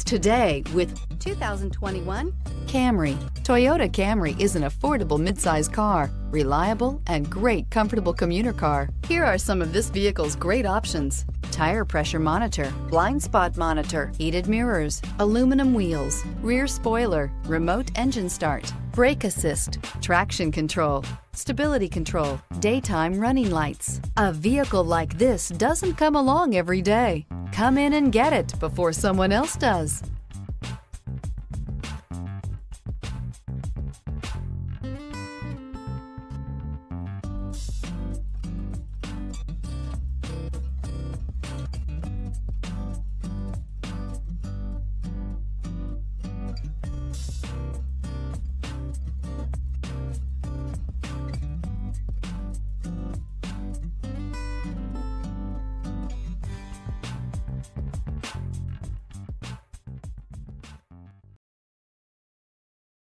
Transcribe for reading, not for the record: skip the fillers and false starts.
today with 2021 Camry. Toyota Camry is an affordable midsize car, reliable and great comfortable commuter car. Here are some of this vehicle's great options: tire pressure monitor, blind spot monitor, heated mirrors, aluminum wheels, rear spoiler, remote engine start, brake assist, traction control, stability control, daytime running lights. A vehicle like this doesn't come along every day. Come in and get it before someone else does.